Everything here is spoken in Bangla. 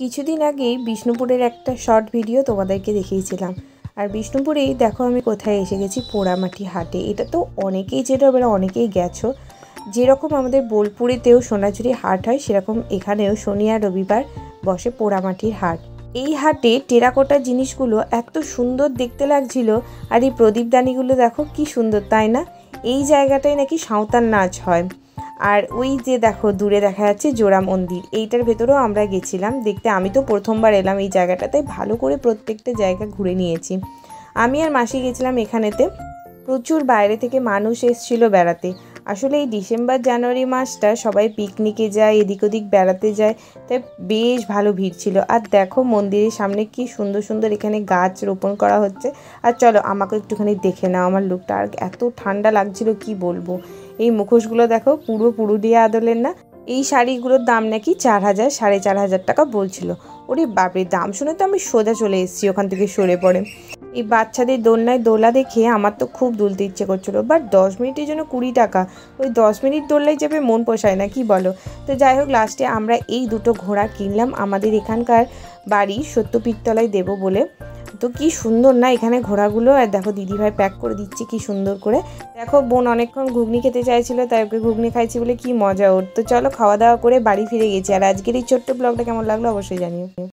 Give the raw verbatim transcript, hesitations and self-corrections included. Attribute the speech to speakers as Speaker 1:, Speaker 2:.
Speaker 1: কিছুদিন আগেই বিষ্ণুপুরের একটা শর্ট ভিডিও তোমাদেরকে দেখিয়েছিলাম। আর বিষ্ণুপুরেই দেখো আমি কোথায় এসে গেছি, পোড়ামাটি হাটে। এটা তো অনেকেই যেটা এবার অনেকেই গেছো। যেরকম আমাদের বোলপুরেতেও সোনাঝুরি হাট হয়, সেরকম এখানেও শনি আর রবিবার বসে পোড়ামাটির হাট। এই হাটে টেরাকোটার জিনিসগুলো এত সুন্দর দেখতে লাগছিল। আর এই প্রদীপদানিগুলো দেখো কি সুন্দর, তাই না? এই জায়গাটায় নাকি সাঁওতাল নাচ হয়। আর ওই যে দেখো দূরে দেখা যাচ্ছে জোড়া মন্দির, এইটার ভেতরেও আমরা গেছিলাম দেখতে। আমি তো প্রথমবার এলাম এই জায়গাটাতে, ভালো করে প্রত্যেকটা জায়গা ঘুরে নিয়েছি। আমি আর মাসি গেছিলাম এখানেতে। প্রচুর বাইরে থেকে মানুষ এসেছিলো বেড়াতে। আসলে এই ডিসেম্বর জানুয়ারি মাসটা সবাই পিকনিকে যায়, এদিক ওদিক বেড়াতে যায়, তাই বেশ ভালো ভিড় ছিল। আর দেখো মন্দিরের সামনে কি সুন্দর সুন্দর এখানে গাছ রোপণ করা হচ্ছে। আর চলো আমাকে একটুখানি দেখে নাও আমার লুকটা। আর এত ঠান্ডা লাগছিল কি বলবো। এই মুখোশগুলো দেখো পুরো পুরুলিয়া আদলের না। এই শাড়িগুলোর দাম নাকি চার হাজার সাড়ে চার হাজার টাকা বলছিল। ওরে বাপরে, দাম শুনে তো আমি সোজা চলে এসেছি ওখান থেকে সরে পড়ে। এই বাচ্চাদের দোলনায় দোলা দেখে আমার তো খুব দুলতে ইচ্ছে করছিলো, বাট দশ মিনিটের জন্য কুড়ি টাকা। ওই দশ মিনিট দোলনায় যাবে মন পোষায় না, কি বলো? তো যাই হোক, লাস্টে আমরা এই দুটো ঘোড়া কিনলাম আমাদের এখানকার বাড়ি সত্যপীরতলায় দেবো বলে। তো কি সুন্দর না এখানে ঘোড়াগুলো। আর দেখো দিদিভাই প্যাক করে দিচ্ছে কি সুন্দর করে। দেখো বোন অনেকক্ষণ ঘুগনি খেতে চাইছিল, তাই ওকে ঘুগনি খাইছি বলে কি মজা ওর। তো চলো খাওয়া দাওয়া করে বাড়ি ফিরে গেছি। আর আজকের এই ছোট্ট ব্লগটা কেমন লাগলো অবশ্যই জানিও।